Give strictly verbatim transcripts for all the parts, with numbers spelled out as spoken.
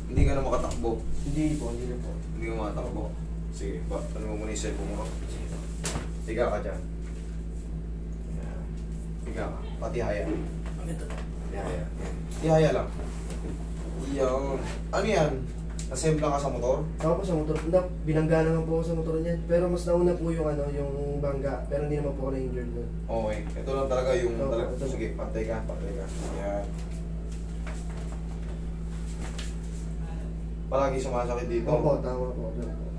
Hindi ka na makatakbo. Hindi po, hindi na po. Hindi ka makatakbo. Sige, ba, ano mo muna yung cellphone mo? Higa ka dyan. Higa ka. Patihaya. Patihaya. Patihaya lang. Iyon. Ano yan? Nasembla ka sa motor? Ako po sa motor. Hindi, binangga naman po ako sa motor niyan. Pero mas nauna po yung ano, yung bangga. Pero hindi naman po ako na-injured nun. Okay. Ito lang talaga yung... Oo, talaga. ito. Sige, pantay ka. Pantay ka. Yan. Palagi sumasakit dito. Opo, tama po.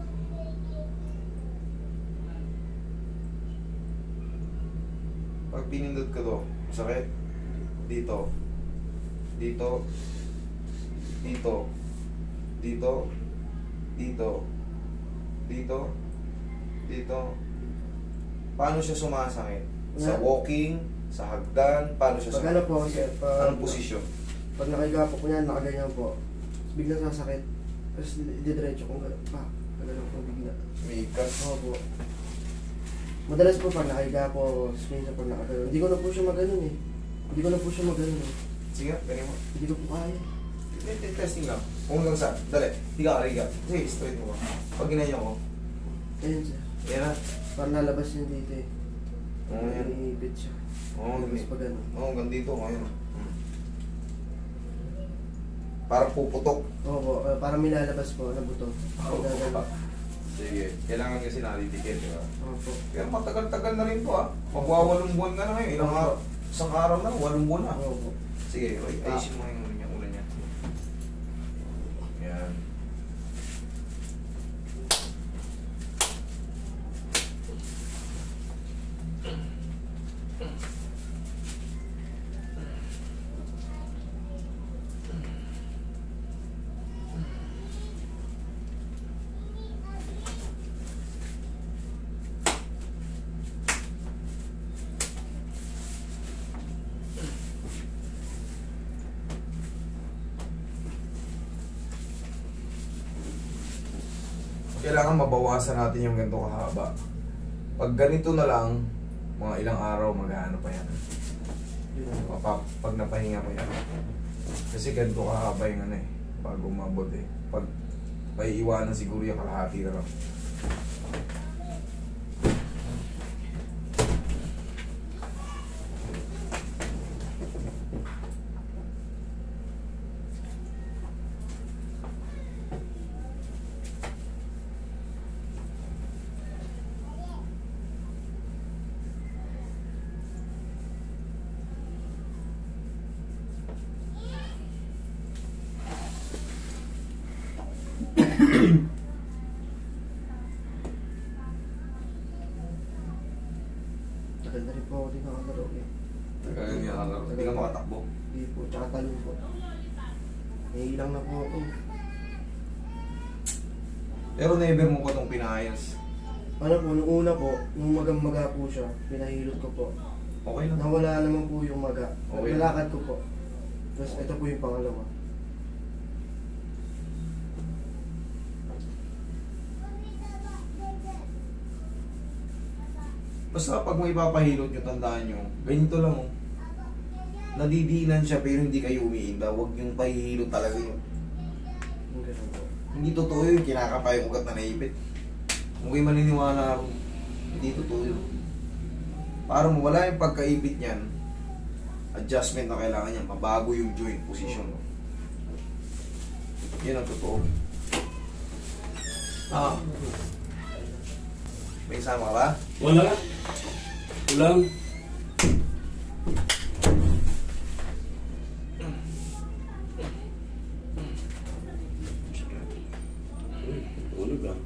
Pag pinindot ka to, masakit. Dito. Dito. Dito. Dito. Dito. Dito. Dito. Paano siya sumasakit? Sa walking, sa hagdan, paano siya Pag ano po, sir, pag... Anong posisyon? Pag nakahiga po ko yan, nakaganyan po. Bigla sasakit. Tapos didiretso kong gano'n pa. Gano'n po bigla. May ikas. Oo po. Madalas po pag nakahiga po, minsan pag nakagano'n. Hindi ko na po siya maganon eh. Hindi ko na po siya maganon eh. Sige, ganyan mo. Hindi ko po kaya. Testing lang. Kung hanggang saan. Dali. Higa ka, higa. Sige, straight mo ba? Pag ginanyan ko. Ayan sir. Yan na. Parang lalabas yun dito eh. Oo, yan. Iipit siya. Oo, Tapos hindi. pag ano. Oo, hanggang dito. Ngayon. Hmm. Parang puputok. Oo po, uh, parang may lalabas po na buto. Oo. Sige. Kailangan kasi nalidikit, di ba? Oo po. Pero matagal-tagal na rin po ah. Magwawalong buwan ka na ngayon. Ilang araw? Isang araw na, walong buwan na. Oo po. Sige, Roy. Ayusin mo yung ulo niya. Ulo niya. Yan. Kailangan mabawasan natin yung ganito kahaba. Pag ganito na lang, mga ilang araw mag-ano pa yan. Pag, pag napahinga mo yan. Kasi ganito kahaba yung ano eh, bago umabot eh. Pag may iwanan siguro yung kalahati na lang. Tagal na rin po ako din nakakalaro eh. Tagal niya nakalaro. Hindi ka makatakbo. Hindi po, tsaka talong po. May ilang na po ako. Pero never mo pa itong pinayos. Ano po, nung una po, nung magang-maga po siya, pinahilot ko po. Okay lang. Nawala naman po yung maga. Okay. Nalakad ko po. Tapos ito po yung pangalawa. Basta pag may papahilot nyo, tandaan nyo, ganito lang oh. Nadidiinan siya pero hindi kayo umiinda. Huwag yung pahihilot talaga yun. Yung ganun po. Hindi totoo yun, kinakapa yung ugat na naipit. Kung kayo maniniwala ako, hindi totoo yun. Para mawala yung pagkaipit niyan, adjustment na kailangan niyan, mabago yung joint position mo. Yan ang totoo. Ah. May sama ka ba? Wala. Kulang. Tulog ah.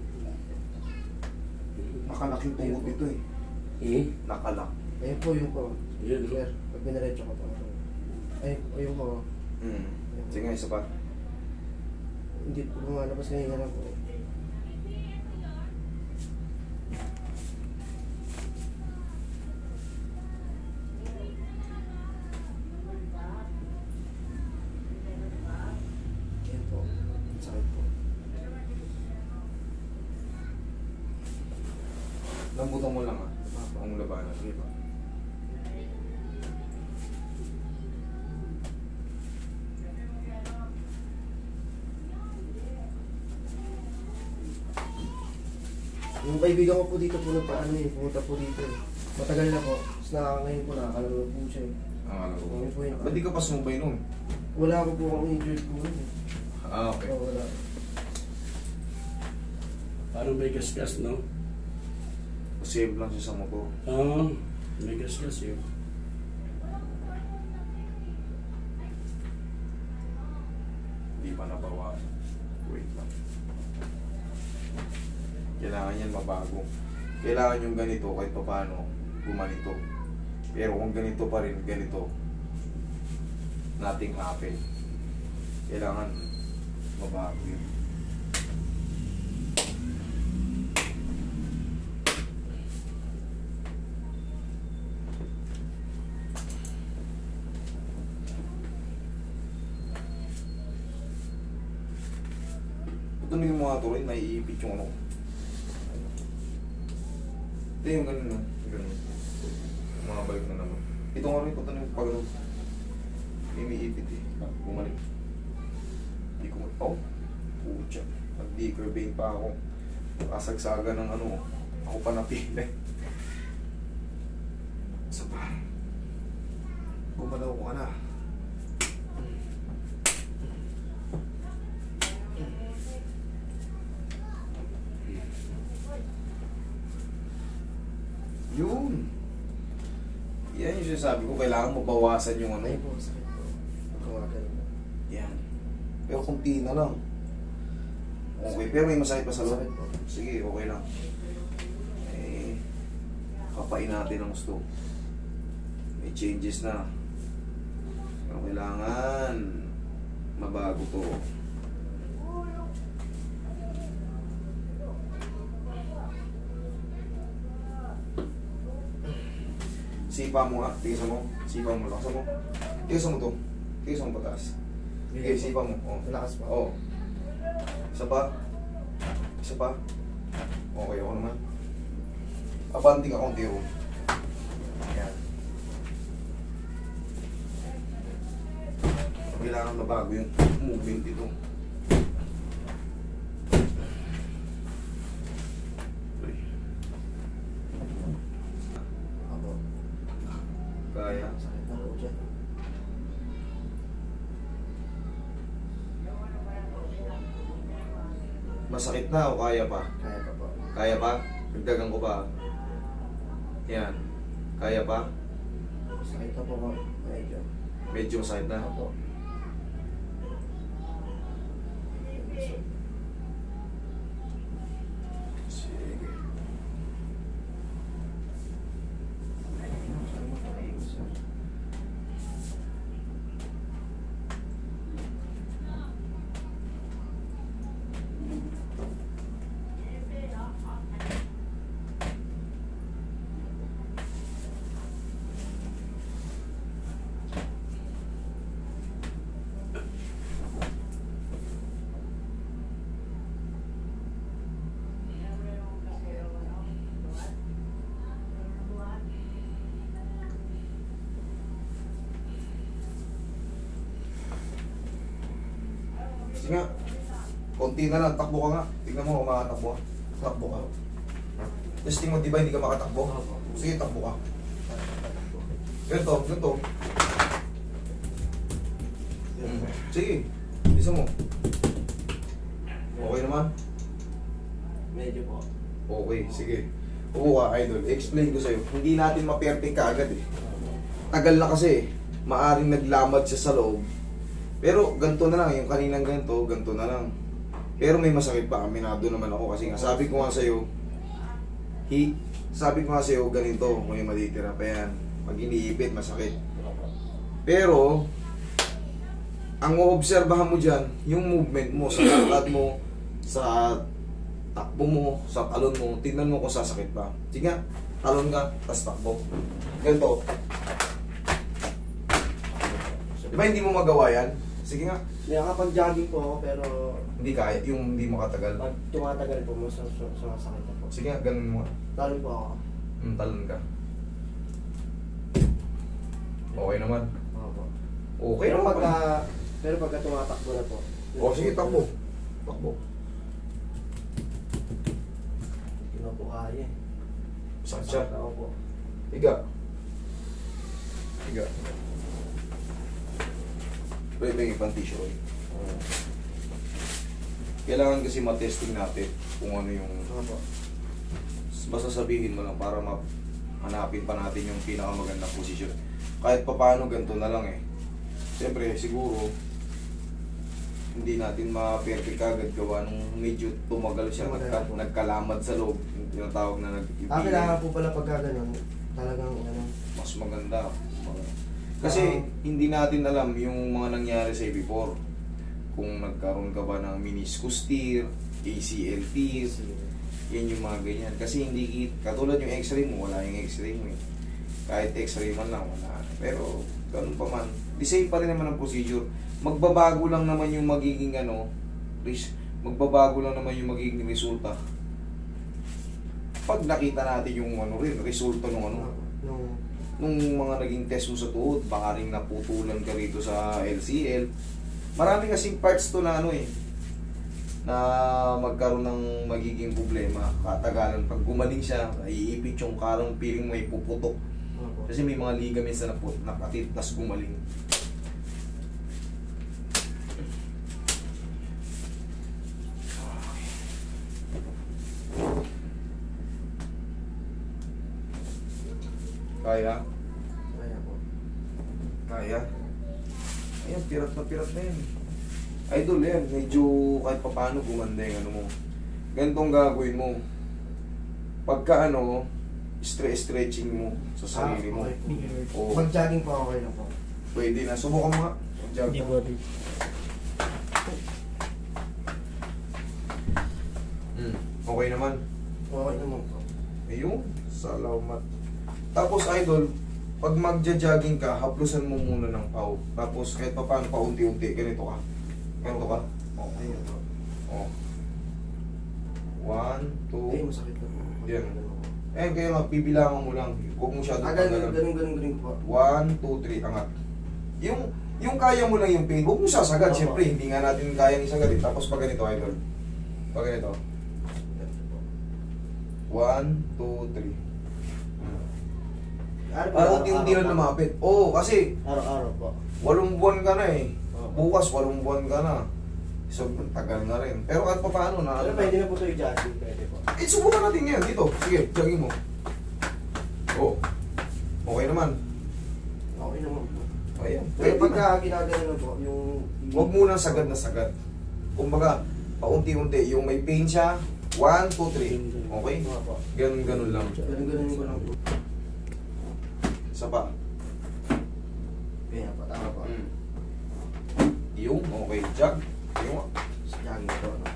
Nakalak yung tuhod ito eh. Hmm? Nakalak. Ayun po yung po. Yan, no? Sir, pag binaretso ko po. Ayun, ayun po. Hmm. Sige nga, isa pa. Hindi po lumalabas ngayon na po. Ayun po. Sakit po. Lambutan mo lang ah. Ang labanan. Sige pa. Yung kaibigan ko po dito po nagpaano eh, pumunta po dito eh. Matagal na po. Tapos na ngayon po nakakalaro po siya eh. Ah, ano po? Ngayon po yun. Ba't di ka pa sumubay nun? Wala ko po akong injured po nun eh. Ah, okay. Oo, wala. Parang may gasgas, no? Save lang siya sa motor. Oo, may gasgas yun. Hindi pa nabawasan. Wait lang. Kailangan yan mabago. Kailangan yung ganito kahit pa paano gumanito. Pero kung ganito pa rin, ganito, nothing happen. Kailangan mabago yun. Ito yung mga tuloy, naiipit yung ano. Ito yung ganun na. Ganun. Mga balik na naman. Ito nga rin, ito yung pag ano. Umiipit eh. Bumalik. Hindi ko mag... Oh! Pucha. Nag-decurvane pa ako. Kasagsaga ng ano. Ako pa napili. Isa pa. Gumalaw ko ka na. Yun. Yan yung sinasabi ko, kailangan mo bawasan yung ano. Ay po, sakit po. Kumagal na. Yan. Pero kunti na lang. Okay, pero may masakit pa sa loob. Sakit po. Sige, okay lang. Eh, kapain natin ang gusto. May changes na. Pero kailangan mabago to. Sipa mo nga, tigasan mo. Sipa mo, lakasan mo. Tigasan mo to. Tigasan mo pataas. Okay, sipa mo. Oh. Malakas pa. Oh. Isa pa. Isa pa. Okay, ako naman. Abanti ka konti ro. Ayan. Kailangan mabago yung movement dito. Ako. Kaya. Sakit na po dyan. Masakit na o kaya pa? Kaya pa po. Kaya pa? Dagdagan ko pa. Yan. Kaya pa? Sakit na po ko. Medyo. Medyo masakit na. Ako. Sige. Sige nga. Konti na lang, takbo ka nga. Tignan mo kung makatakbo ka. Takbo ka. Testing mo, di ba hindi ka makatakbo? Sige, takbo ka. Ganito, ganito. Hmm. Sige, isa mo. Okay naman? Medyo po. Okay, sige. Oo ka, idol. Explain ko sa'yo. Hindi natin ma-perfect ka agad eh. Tagal na kasi. Maaring naglamad siya sa loob. Pero ganito na lang, yung kaninang ganito, ganito na lang. Pero may masakit pa, aminado naman ako kasi nga sabi ko nga sa'yo, hi, sabi ko nga sa'yo, ganito, may matitira pa yan. Pag iniipit, masakit. Pero, ang oobserbahan mo dyan, yung movement mo, sa lakad mo, sa takbo mo, sa talon mo, tingnan mo kung sasakit pa. Sige nga, talon ka, tas takbo. Ganito. Di ba hindi mo magawa yan? Sige nga. Nakakapag-jogging po ako pero Hindi kaya, yung hindi makatagal. pag tumatagal po, mas mas- mas- sumasakit na po. Sige nga, ganun mo. Talon po ako. Hmm, talon ka. Okay naman. Opo. Okay Pero naman. pagka, pero pagka tumatakbo na po. O sige, takbo. Takbo. Yun na po po kaya eh. Sakit siya. Ako po. Higa. Higa. Pwede yung ibang tissue oil. Kailangan kasi matesting natin kung ano yung... Ako po. Basta sabihin mo lang para mahanapin pa natin yung pinakamagandang posisyon. Kahit pa paano ganito na lang eh. Siyempre, siguro, hindi natin ma-perfect agad gawa nung medyo tumagal siya, nagka, nagkalamad sa loob, yung tinatawag na nag-ibigay. Ah, kailangan po pala pagka ganun, talagang ano. Mas maganda. Kasi hindi natin alam yung mga nangyari sa before. Kung nagkaroon ka ba ng meniscus tear, A C L tear, yan yung mga ganyan. Kasi hindi, katulad yung x-ray mo, wala yung x-ray mo eh. Kahit x-ray man lang, wala. Pero, ganun pa man. The same pa rin naman ang procedure. Magbabago lang naman yung magiging ano, magbabago lang naman yung magiging resulta. Pag nakita natin yung ano rin, resulta nung ano, Nung, nung mga naging test mo sa tuhod, baka rin naputulan ka rito sa L C L. Marami kasing parts to na ano eh, na magkaroon ng magiging problema. Katagalan, pag gumaling siya, naiipit yung karong feeling mo ipuputok. Kasi may mga ligaments na nakatid, tas gumaling. Kaya? kaya po. Kaya? Ayan, pirat na pirat na yan. Idol yan, medyo kahit pa paano gumanda yung ano mo. Ganitong gagawin mo. Pagka ano, stre-stretching mo sa sarili mo. Ah, okay po. Oo. Mag-jogging po ako kayo lang po. Pwede na. Subukan mo nga. Mag-jog ka. Hmm. Okay naman. Okay naman po. Ayun. Salamat. Tapos idol, pag magja-jogging ka, haplusan mo muna ng paw. Tapos kahit pa paano paunti-unti, ganito ka. Ganito ka. Oh. Ayun po. Oh. One, two. Ay, masakit na. Yan. Eh, kaya nga, bibilangan mo lang. Huwag mo siya Ah, ganun, ganun, ganun, ganun po. One, two, three, angat. Yung, yung kaya mo lang yung pain, huwag mo sasagad. Opo. Siyempre, hindi nga natin kayang isagad. Eh. Tapos pag ganito, idol. Pag ganito. One, two, three. Para unti-unti lang lumapit. Oo, kasi Araw-araw po. walong buwan ka na eh. Opo. Bukas, walong buwan ka na. So, tagal na rin. Pero kahit pa paano na. Pero pwede na po ito i-jogging, pwede po. Eh, subukan natin yan. Dito. Sige, jogging mo. Oo. Okay naman. Okay naman po. Ayan. Pero Pwede pagka na. ginagano na po, yung... Huwag muna sagad na sagad. Kumbaga, paunti-unti. Yung may pain siya, one, two, three. Okay? Mga po. Ganun, ganun lang. Ganun, ganun ko lang po. Isa pa. Kaya po, tama po. Mm. Yung, okay. Jog. Yung, Jogging po, no?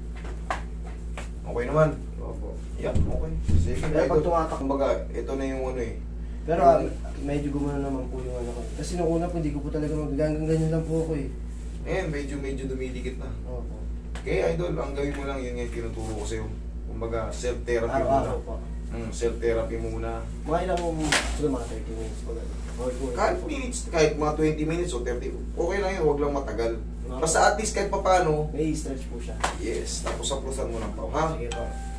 okay naman. Opo. Yeah, okay. Sige, Pero pag tumatak- kumbaga, ito na yung ano eh. Pero Yung- ah, medyo gumana naman po yung ano ko. Kasi nung una po, hindi ko po talaga magagangang ganyan lang po ako eh. Eh, medyo, medyo dumidikit na. Opo. Kaya idol, ang gawin mo lang, yun nga yung tinuturo ko sa'yo. Kumbaga, self-therapy muna. Araw-araw po. Mm, self-therapy muna. Mga ilang siguro mga thirty minutes po ganun. Or po. Kahit minutes, kahit mga twenty minutes o thirty, okay lang yun, huwag lang matagal. Basta at least kahit papano, May stretch po siya. yes, tapos saplusan mo ng pao, ha? Sige po.